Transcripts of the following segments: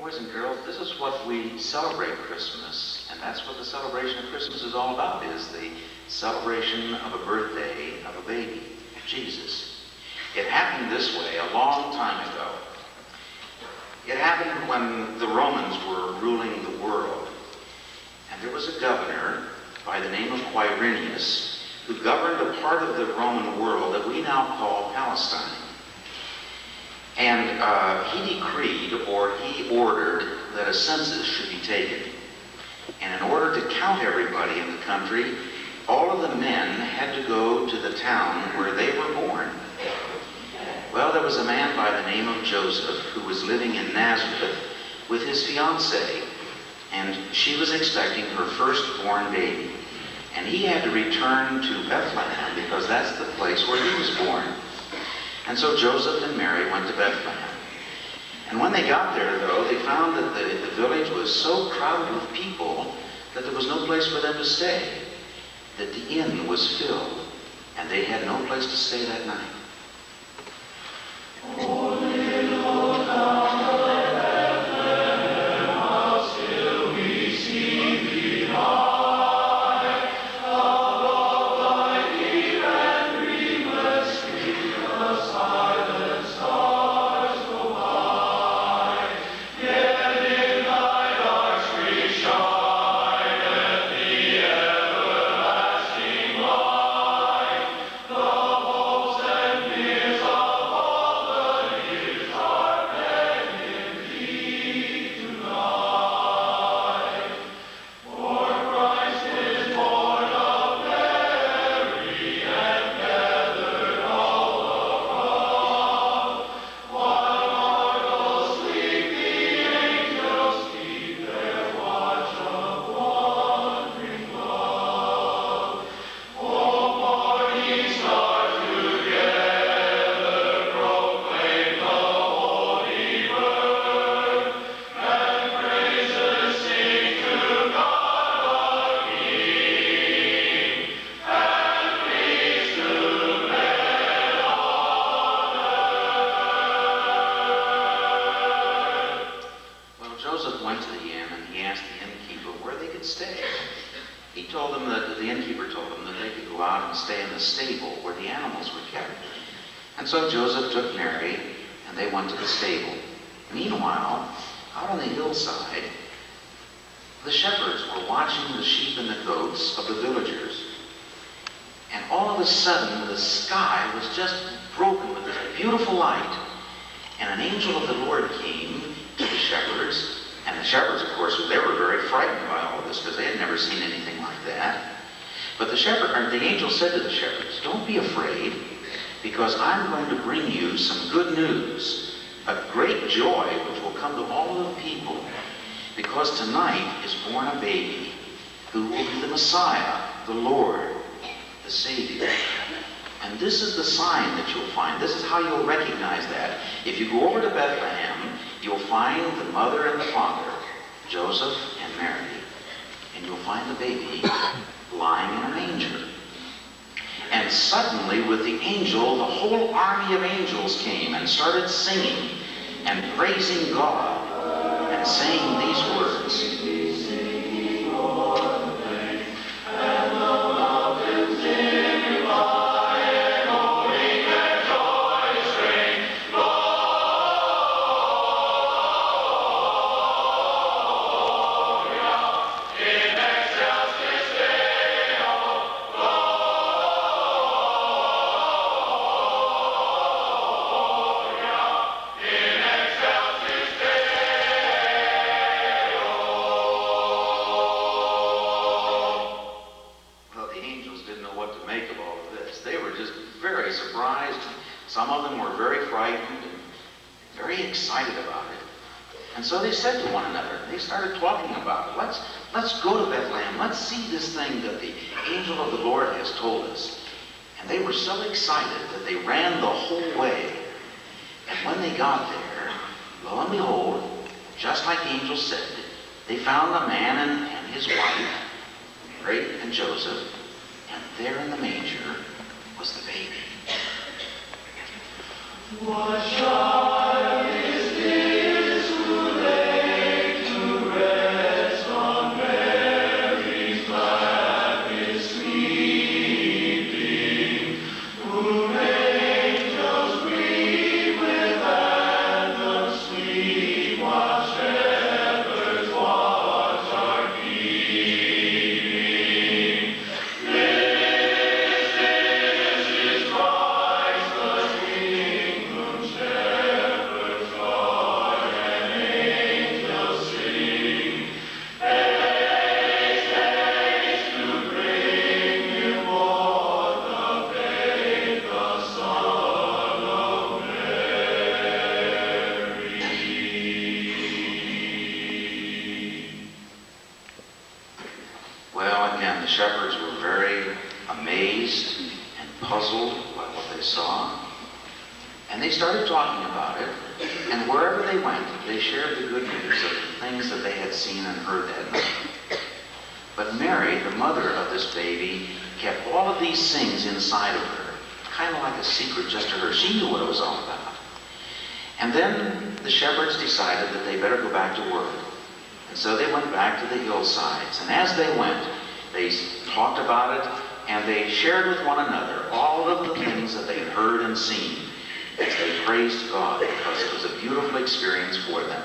Boys and girls, this is what we celebrate Christmas, and that's what the celebration of Christmas is all about, is the celebration of a birthday of a baby, Jesus. It happened this way a long time ago. It happened when the Romans were ruling the world, and there was a governor by the name of Quirinius who governed a part of the Roman world that we now call Palestine. And he decreed, or he ordered, that a census should be taken. And in order to count everybody in the country, all of the men had to go to the town where they were born. Well, there was a man by the name of Joseph who was living in Nazareth with his fiancée, and she was expecting her firstborn baby. And he had to return to Bethlehem because that's the place where he was born. And so Joseph and Mary went to Bethlehem. And when they got there, though, they found that the village was so crowded with people that there was no place for them to stay, that the inn was filled, and they had no place to stay that night. Oh, little town of Bethlehem, how still we see thee lie. So Joseph took Mary, and they went to the stable. Meanwhile, out on the hillside, the shepherds were watching the sheep and the goats of the villagers. And all of a sudden, the sky was just broken with this beautiful light. And an angel of the Lord came to the shepherds. And the shepherds, of course, they were very frightened by all of this because they had never seen anything like that. But the angel said to the shepherds, "Don't be afraid, because I'm going to bring you some good news, a great joy which will come to all of the people, because tonight is born a baby who will be the Messiah, the Lord, the Savior. And this is the sign that you'll find. This is how you'll recognize that. If you go over to Bethlehem, you'll find the mother and the father, Joseph and Mary, and you'll find the baby lying in a manger." And suddenly, with the angel, the whole army of angels came and started singing and praising God and saying these words. Some of them were very frightened and very excited about it. And so they said to one another, they started talking about it. Let's go to Bethlehem. Let's see this thing that the angel of the Lord has told us. And they were so excited that they ran the whole way. And when they got there, lo and behold, just like the angel said, they found the man and his wife, Mary and Joseph, and there in the manger was the baby. What child is this who lay And the shepherds were very amazed and puzzled by what they saw. And they started talking about it. And wherever they went, they shared the good news of the things that they had seen and heard that night. But Mary, the mother of this baby, kept all of these things inside of her, kind of like a secret just to her. She knew what it was all about. And then the shepherds decided that they better go back to work. And so they went back to the hillsides. And as they went, they talked about it, and they shared with one another all of the things that they had heard and seen as they praised God, because it was a beautiful experience for them.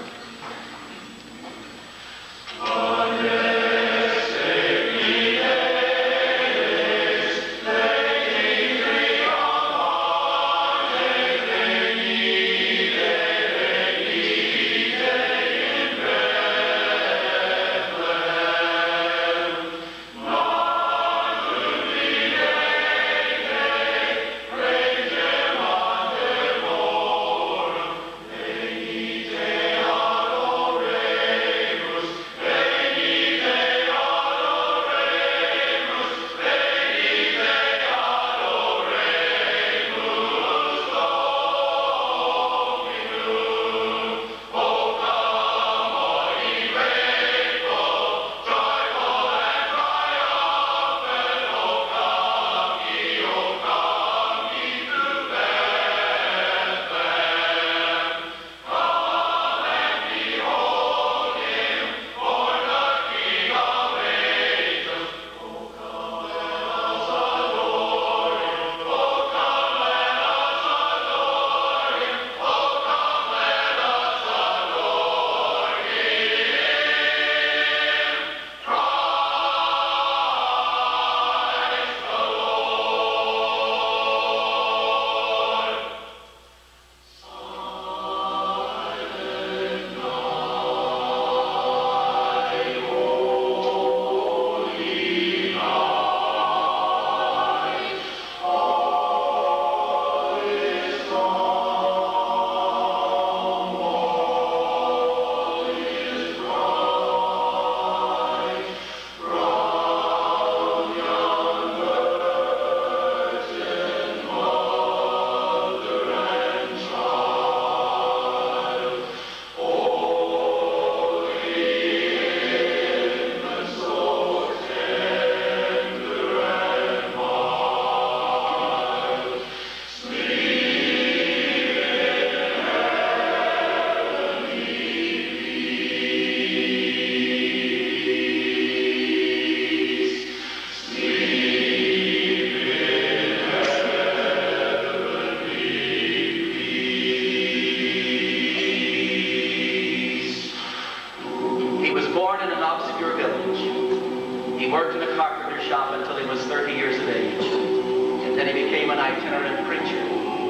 He worked in a carpenter shop until he was 30 years of age, and then he became an itinerant preacher.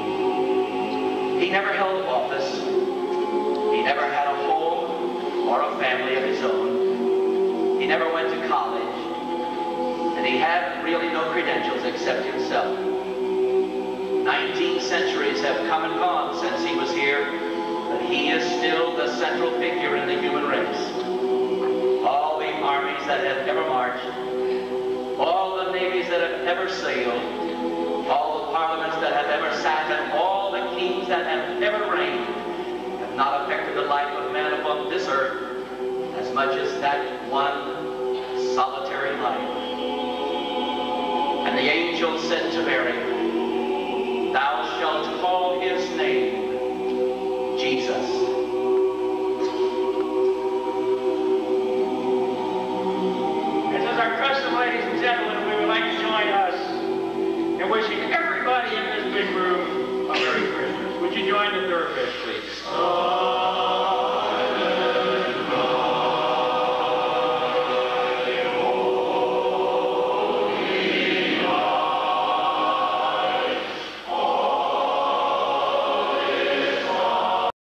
He never held office. He never had a home or a family of his own. He never went to college, and he had really no credentials except himself. 19 centuries have come and gone since he was here, but he is still the central figure in the human race. All the armies that have ever marched, all the navies that have ever sailed, all the parliaments that have ever sat, and all the kings that have ever reigned have not affected the life of man upon this earth as much as that one solitary life. And the angel said to Mary, "Thou shalt call his name Jesus." As is our custom, ladies and gentlemen,